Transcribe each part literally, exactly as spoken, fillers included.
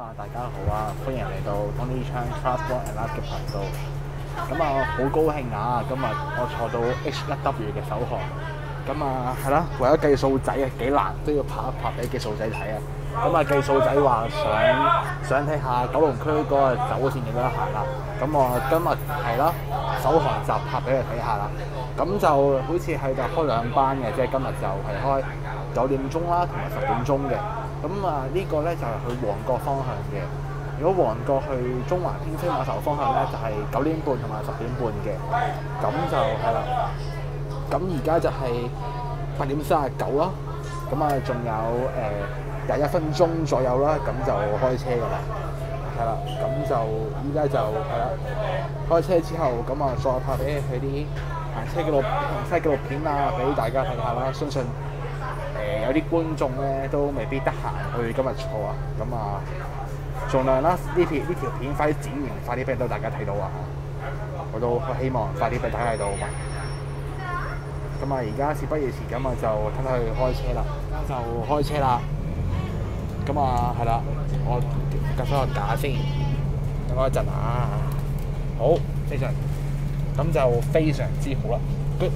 啊，大家好啊，歡迎嚟到 Tony Chan Transport and Life 嘅頻道。咁啊，好高興啊！今日我坐到 H 一 W 嘅首航。咁啊，係啦，為咗計數仔啊，幾難都要拍一拍俾計數仔睇啊。咁啊，計數仔話想想睇下九龍區嗰個走線點樣行啦。咁我今日係啦，首航集拍俾佢睇下啦。咁就好似係就開兩班嘅，即係今日就係開九點鐘啦，同埋十點鐘嘅。咁啊，呢個咧就係去旺角方向嘅。如果旺角去中環天星碼頭方向咧，就係九點半同埋十點半嘅。咁就係啦。咁而家就係八點三十九啦。咁啊，仲有誒廿一分鐘左右啦，咁就開車㗎啦。係啦，咁就依家就係啦，開車之後咁啊，再拍俾佢啲行車記錄、行車記錄片啊，俾大家睇下啦。相信誒、呃、有啲觀眾咧都未必得閒去今日坐啊，咁啊，盡量啦呢片呢條片快啲剪完，快啲俾到大家睇到啊！我都希望快啲俾大家睇到嘛。咁啊，而家事不宜遲，咁啊就睇睇佢開車啦，就開車啦。咁啊，係啦，我夾翻個架先，等我一陣啊。好，非常，咁就非常之好啦。Good。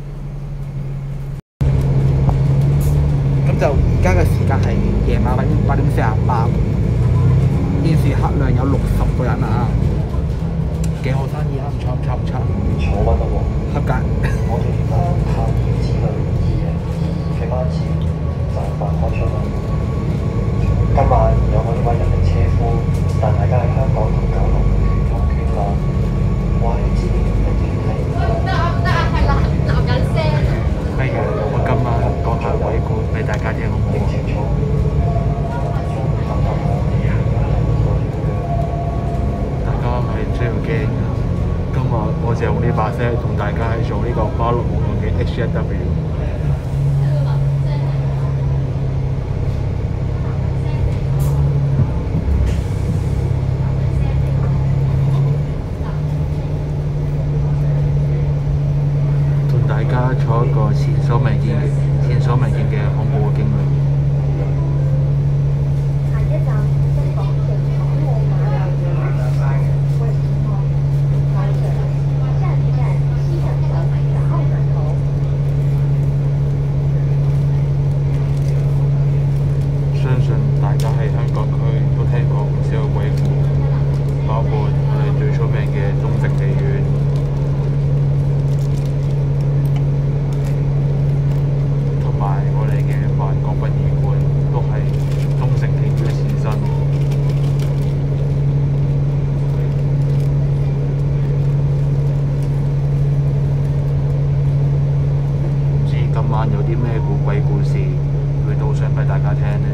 咁就而家嘅時間係夜晚八點四十八，現時客量有六十個人啊，幾好生意啊，唔錯唔錯唔錯。 坐穩啦喎， 合格。 我哋翻下之類二零二嘅班次就快開出啦。今晚有我呢位人力車夫，但大家喺香港同九龍圈通圈啦。話你知一定係唔得啊唔得啊，係男男人聲。 不如我今晚講下鬼故俾大家聽好唔好？ 認清楚。 大家係唔需要驚㗎。今日我就用呢把聲同大家喺做呢個巴碌無用嘅 H 一 W。同大家坐一個前所未見嘅前所未見嘅恐怖嘅經歷。 下一站香港城港澳碼頭為前往台上，下一站西港城港澳碼頭。 相信大家喺香港區都聽過唔少嘅鬼故，包括我哋最出名嘅中正戲院。同埋我哋嘅萬國殯儀館都係中正戲院嘅前身。唔知今晚有啲咩古鬼故事會導上俾大家聽呢？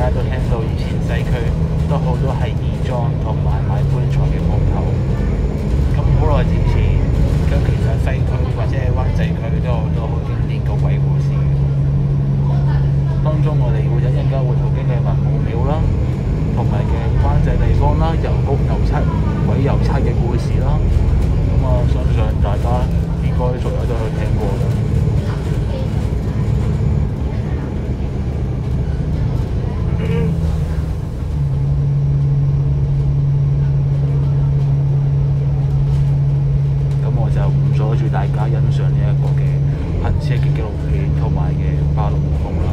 家都聽到以前西區都好多係義莊同埋賣棺材嘅鋪頭。咁好耐之前，咁其實西區或者灣仔區都有好多好經典嘅鬼故事。當中我哋會一陣間會途經嘅文武廟啦，同埋嘅灣仔地方啦，郵局郵差鬼郵差嘅故事啦。咁我相信大家應該所有都有聽過嘅。咁我就唔阻住大家欣賞呢一個嘅行車嘅紀錄片同埋嘅巴龍宮啦。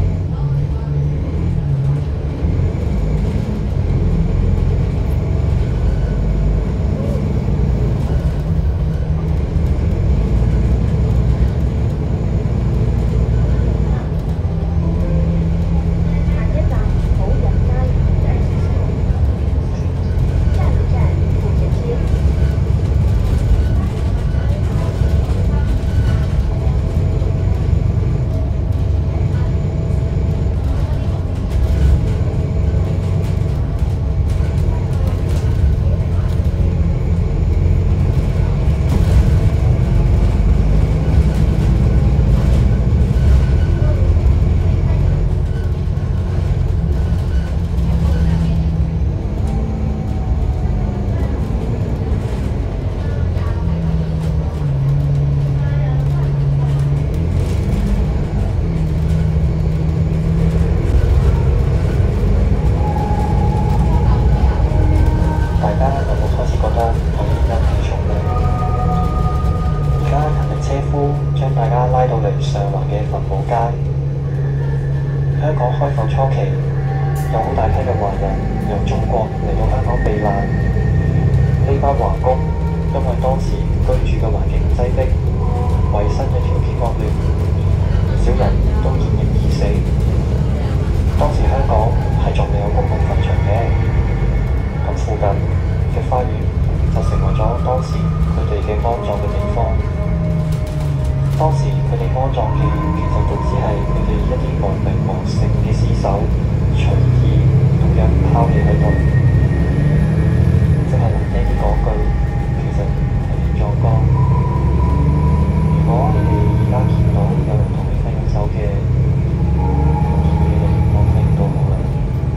上環嘅墳墓街，香港開埠初期有好大批嘅華人由中國嚟到香港避難。呢班華工因為當時居住嘅環境擠迫，維生嘅條件惡劣，唔少人都延疫而死。當時香港係仲未有公共墳場嘅，咁附近嘅花園就成為咗當時佢哋嘅安葬嘅地方。當時佢哋安葬嘅其實就只係佢哋一啲無名無姓嘅屍首，隨意咁樣拋棄喺度，即係難聽啲講句，其實係亂葬崗。如果你哋而家見到有人同你分緊手嘅，我建議你哋放低都好啦。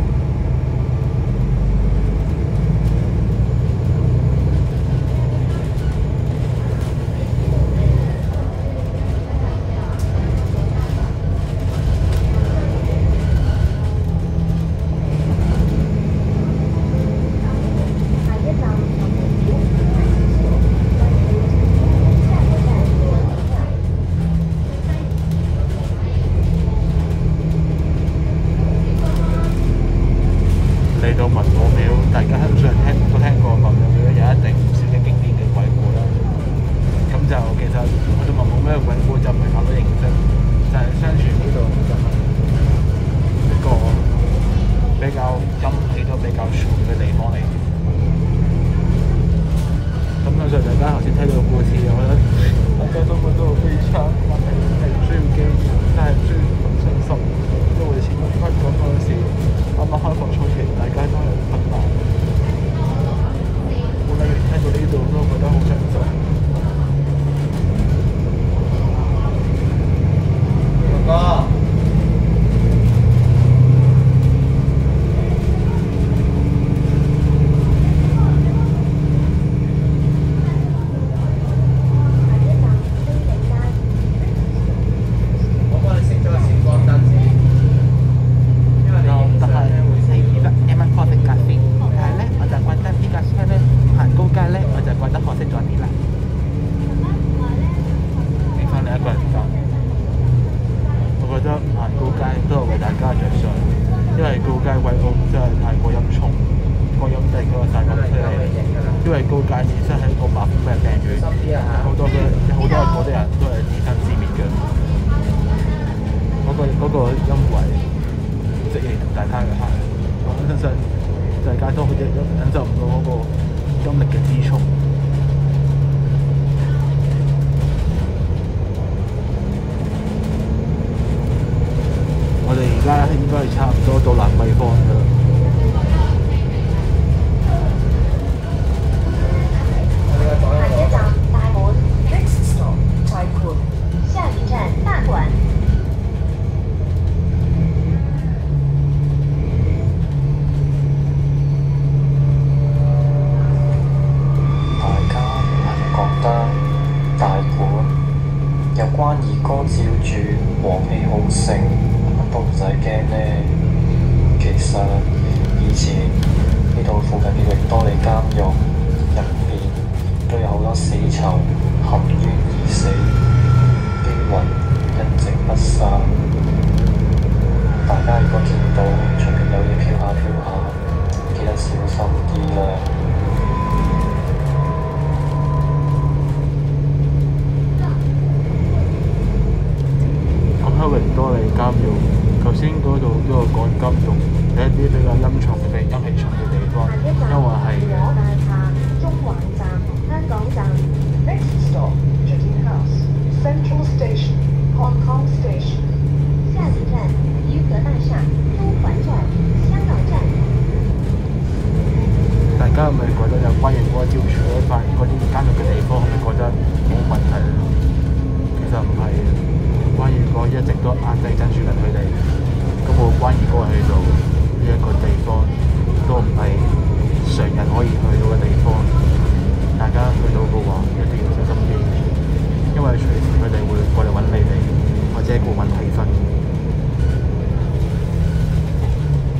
嚟到文武廟，大家相信聽都聽過文武廟有一定唔少嘅經典嘅鬼故啦。咁就其實去到文武廟嘅鬼故就唔係咁多認識，就係、是、相傳呢度就係一個比較陰氣都比較重嘅地方嚟。咁相信大家頭先聽到個故事，我覺得大家都覺得好悲慘，或者係唔需要驚，但係唔需要咁傷心，因為始終香港嗰陣時啱啱開埠初期，大家都係好困難。我例如聽到呢度都覺得好傷心。哥哥。因為高街本身係一個白虎嘅病院，好多嘅好多嗰啲人都係自生自滅嘅。嗰、那個嗰、那個陰位直形容大家嘅下，我相信大家都好似忍受唔到嗰個陰力嘅支衝。我哋而家家應該係差唔多到蘭桂坊㗎啦。 下一站大門 ，Next stop 太館，下一站大館。 大家係咪覺得大館有關二哥照住黃氣好盛，乜都唔使驚呢？其實以前呢度附近嘅域多利監獄入面都有好多死囚含冤而死，冤魂一直不散。大家如果見到出面有嘢飄下飄下，記得小心啲啦。 講開域多利監獄，頭先嗰度都有講金融係一啲比較陰重嘅陰氣重嘅地方，因為係和大廈中環站、香港站。Next stop Jardine House, Central Station, Hong Kong Station。下一站怡和大廈中環站、香港站。 大家係咪覺得有關於嗰個照處嗰塊嗰啲監獄嘅地方，係咪覺得冇問題咧？其實唔係，關於嗰一直都壓制緊住緊佢哋，咁冇關於嗰個去到呢一個地方，都唔係常人可以去到嘅地方。大家去到嘅話，一定要小心啲，因為隨時佢哋會過嚟揾你哋，或者過揾氣氛。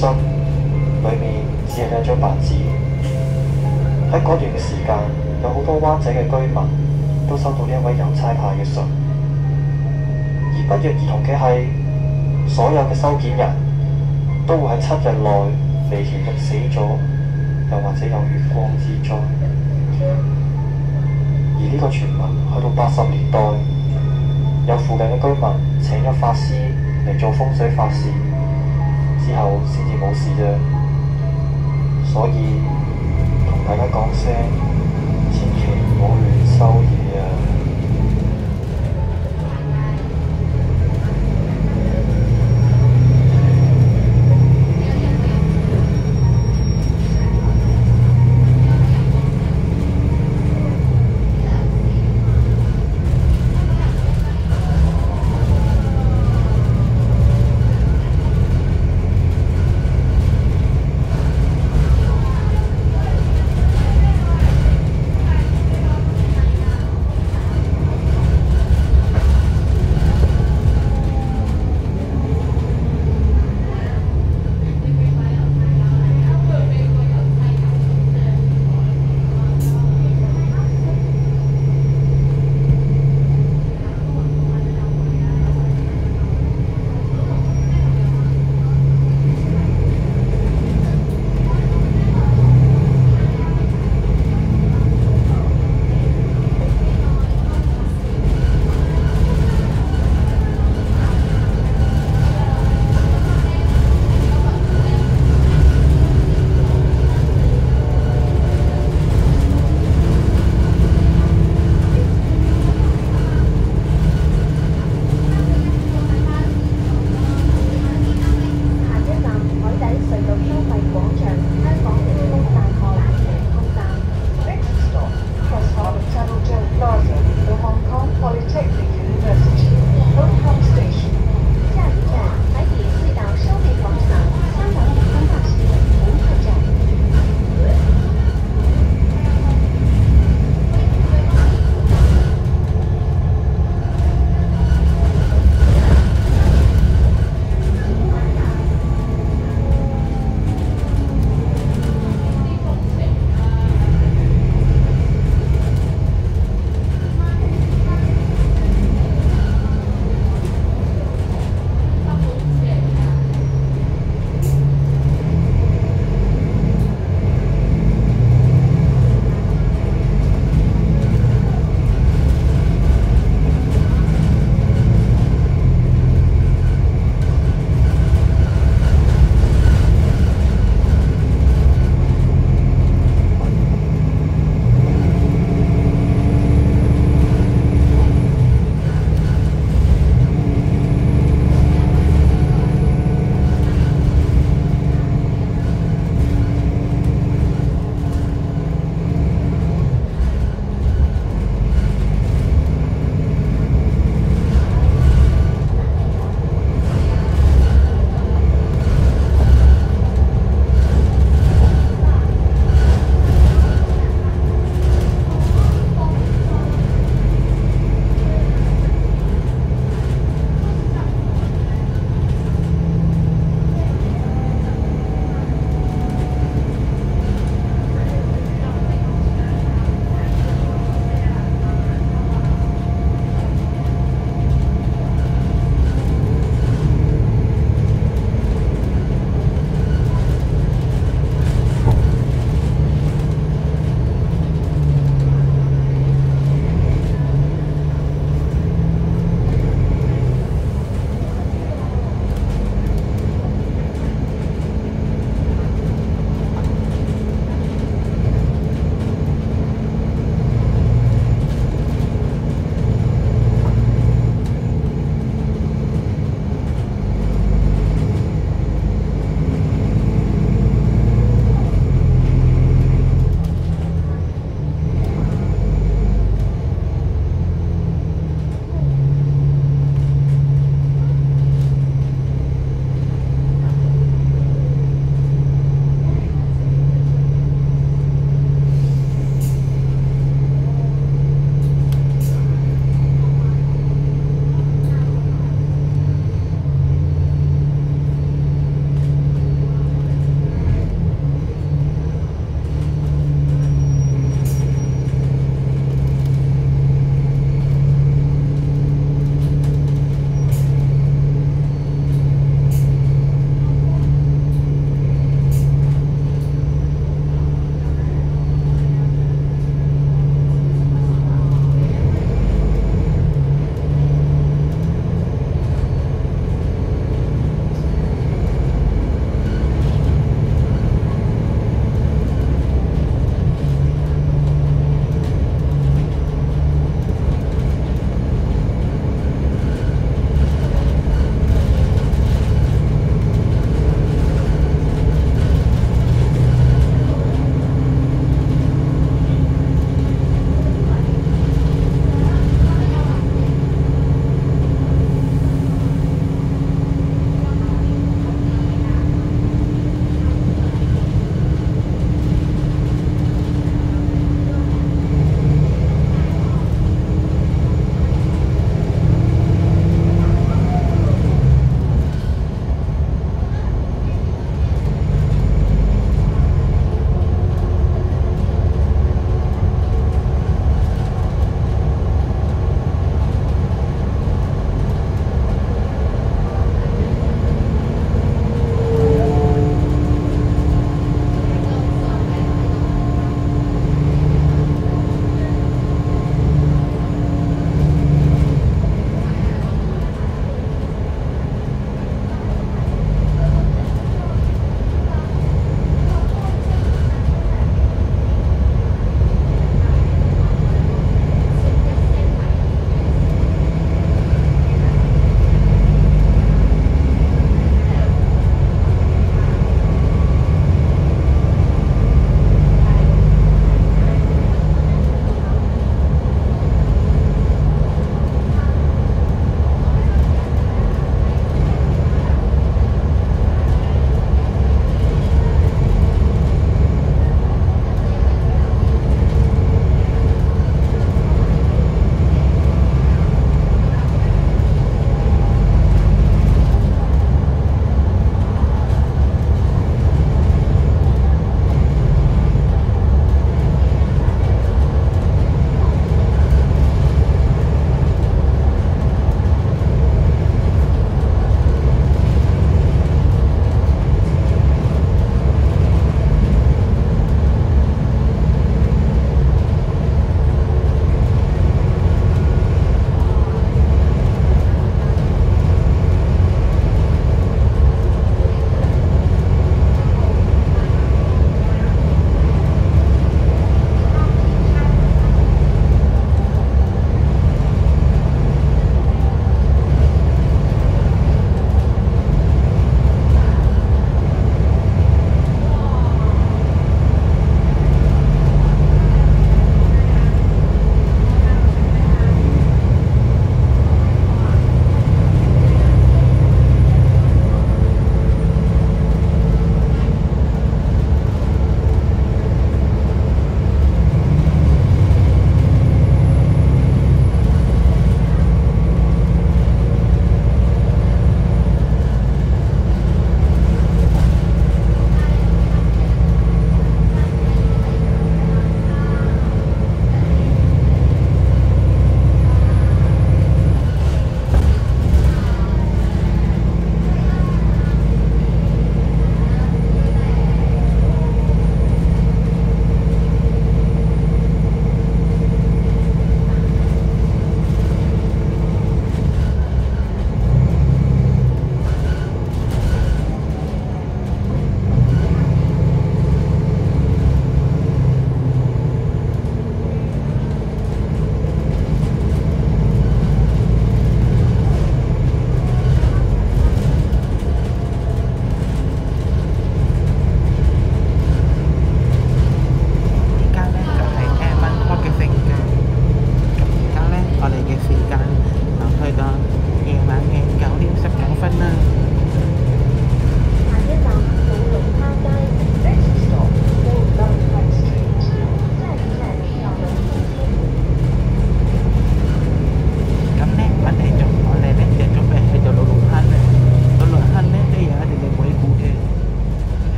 信，裡面只係一張白紙。喺嗰段嘅時間，有好多灣仔嘅居民都收到呢一位郵差派嘅信，而不約而同嘅係，所有嘅收件人都會喺七日內離奇咁死咗，又或者有血光之災。而呢個傳聞去到八十年代，有附近嘅居民請咗法師嚟做風水法事，之後先至冇事啫。所以同大家講聲，千祈唔好亂收嘢啊！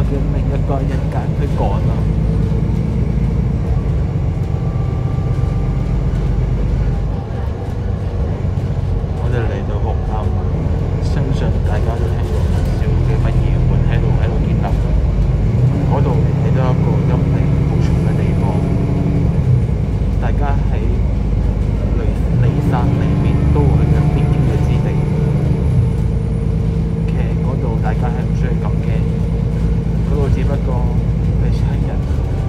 嘅另一個人間去趕啊！我哋嚟到紅磡，相信大家都聽過唔少嘅乜嘢會喺度喺度建立緊，嗰度係都一個陰氣好重嘅地方。大家喺離離山離面都係一必經嘅之地。其實嗰度大家係唔需要咁驚，嗰度只不過係親人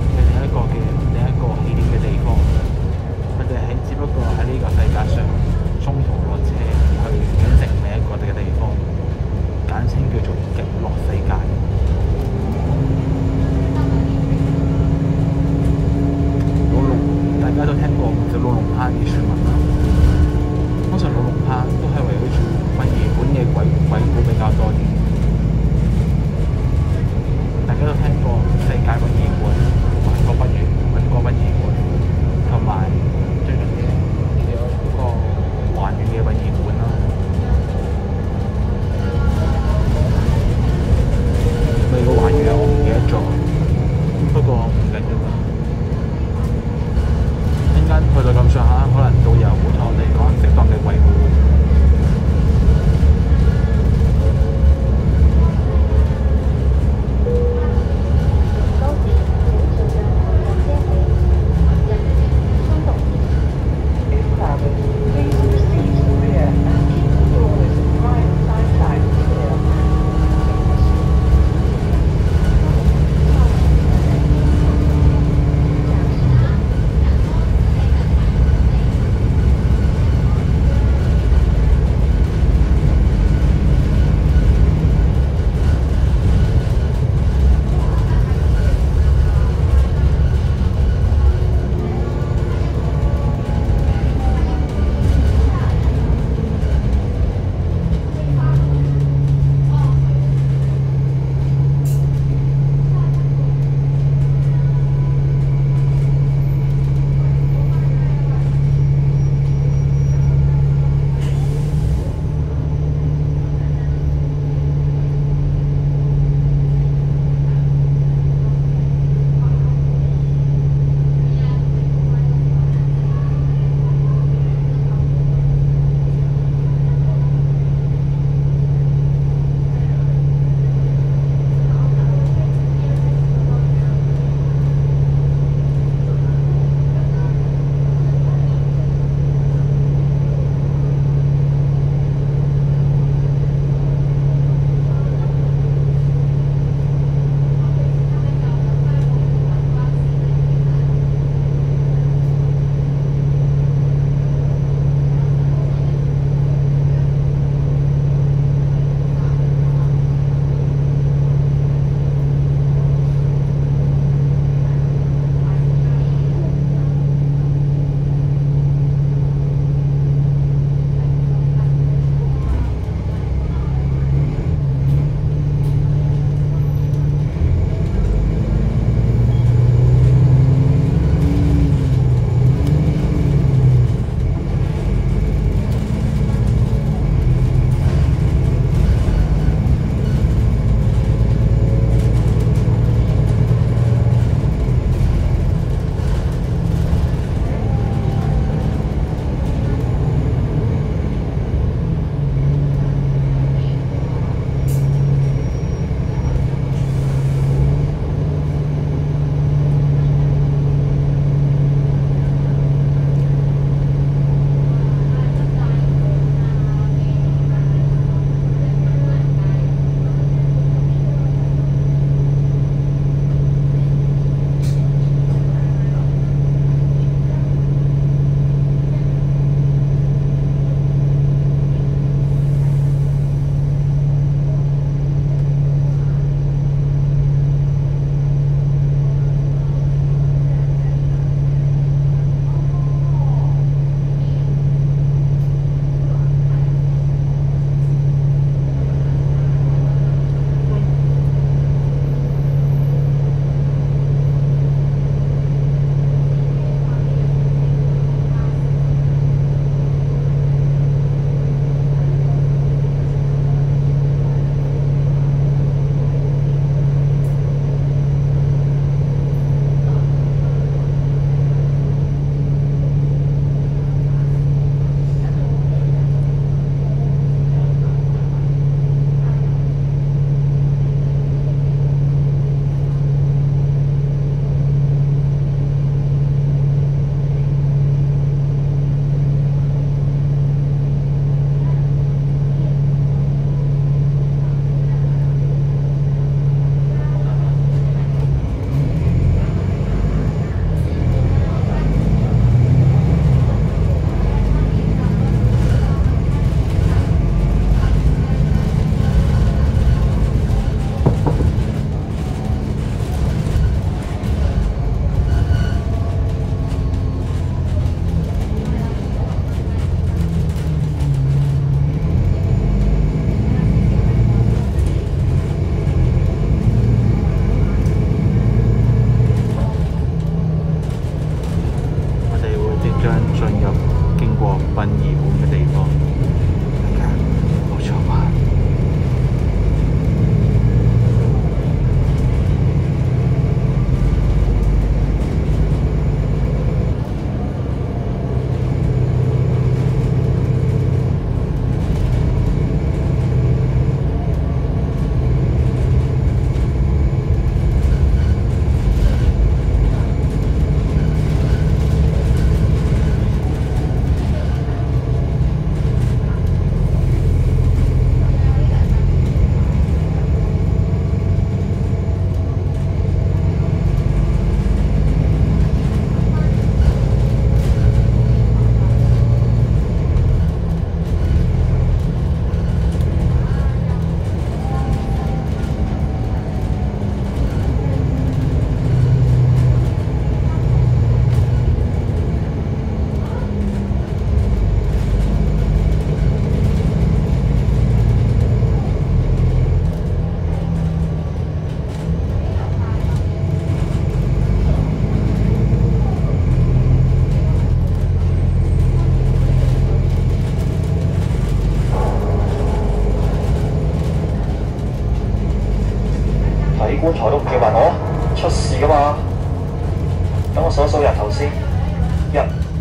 睇棺材都唔叫埋我，出事噶嘛！等我數一數人頭先，一。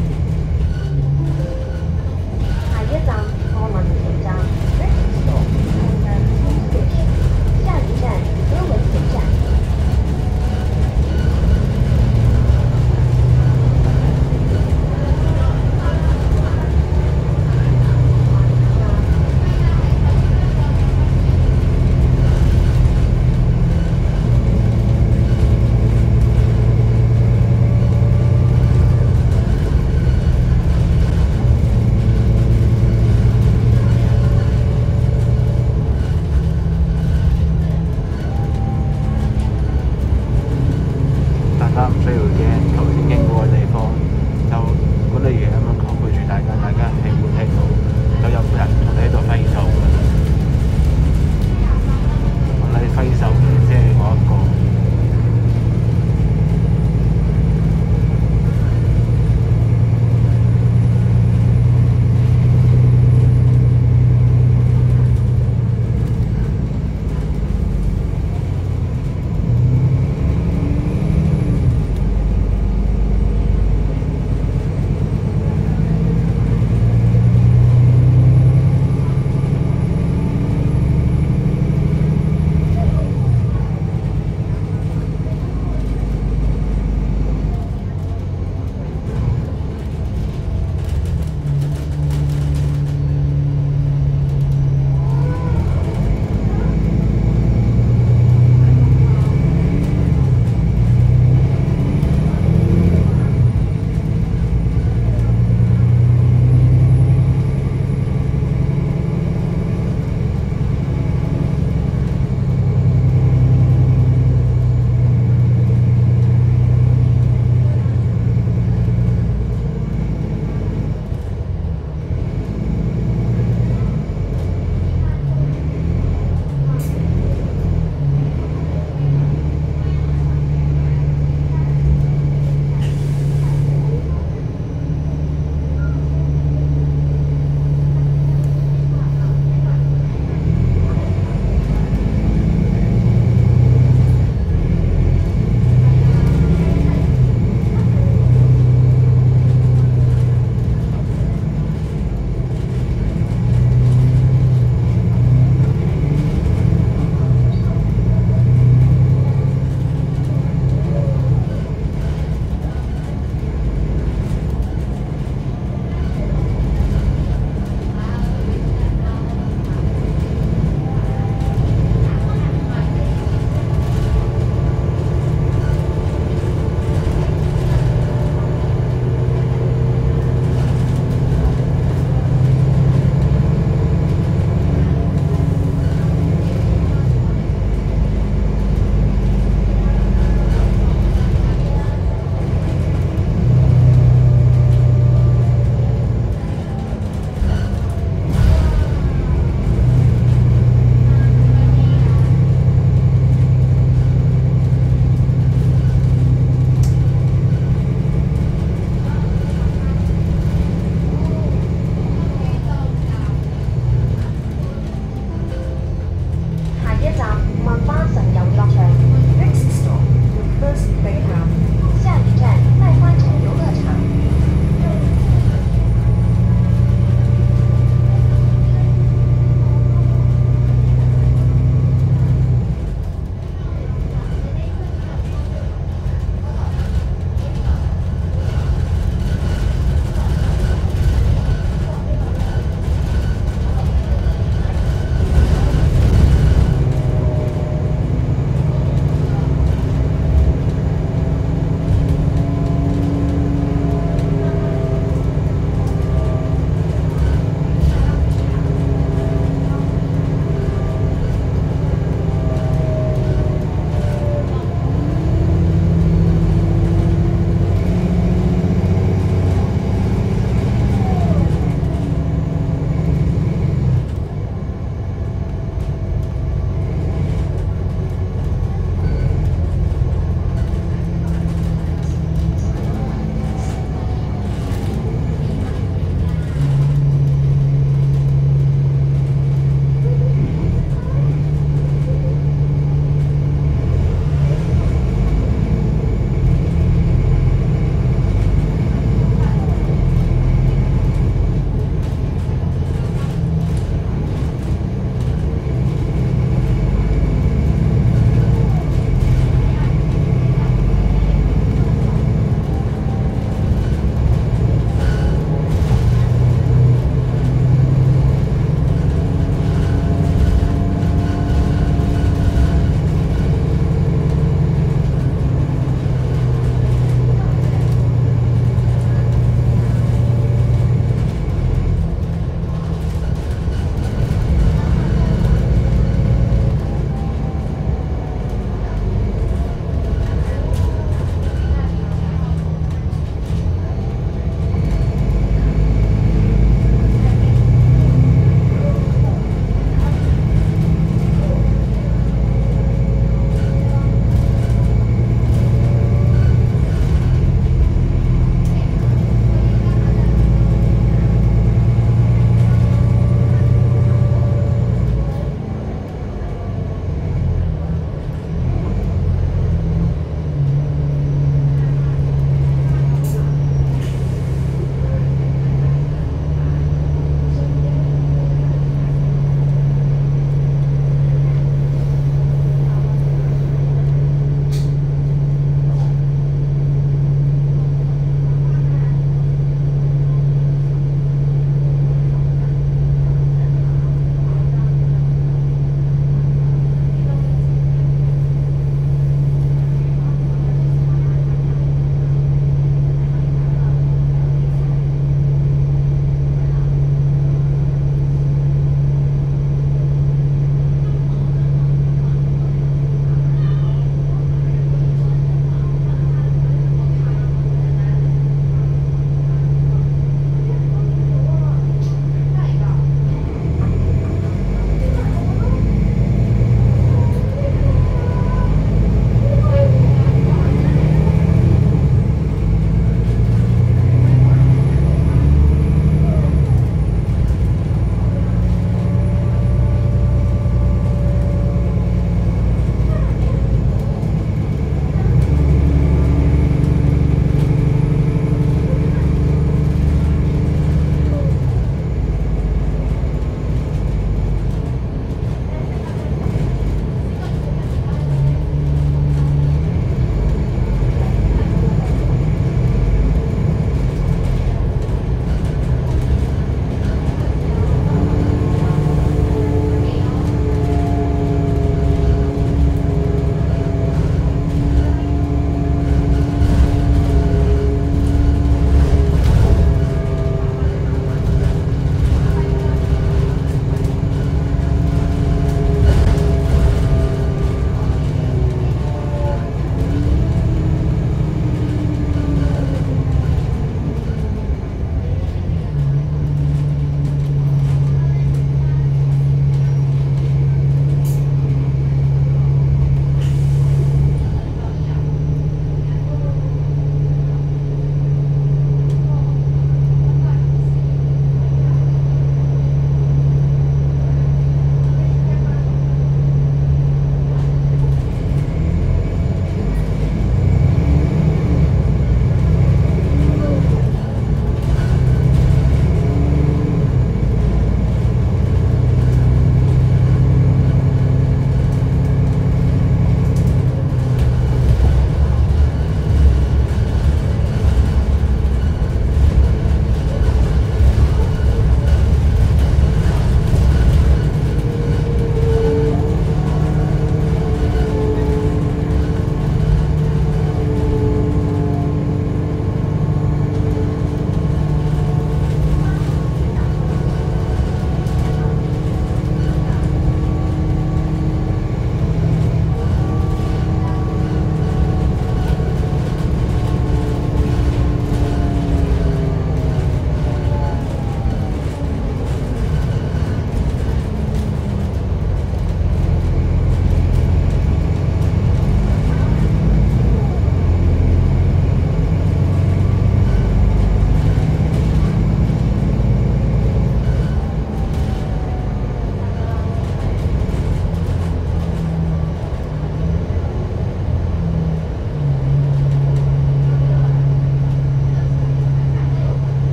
下一站柯文田站 ，Next stop Hongkong Station。下一站柯文田站。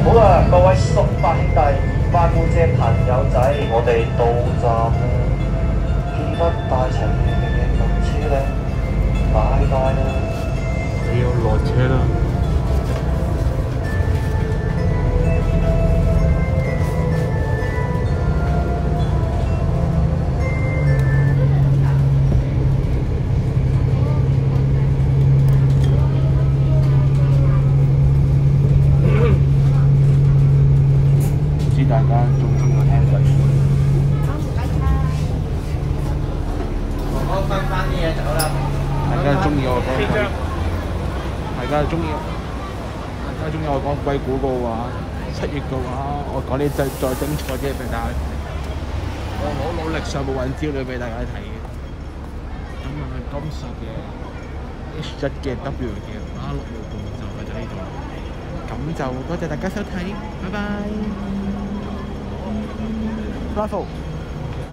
好啊，各位叔伯兄弟、花姑姐朋友仔，我哋到站啦！記得帶齊你嘅嘢落車咧，拜拜啦！ 你要落車啦。大家中唔中意我聽鬼故？ 我分翻啲嘢走啦。 大家中意我講鬼，大家中意，大家中意我講鬼故嘅話，七月嘅話，我講啲再再精彩啲俾大家睇。我好努力上網揾資料俾大家睇嘅。咁啊，今次嘅 H 一嘅 W 嘅巴六路步就去到呢度。咁就多謝大家收睇，拜拜。Bravo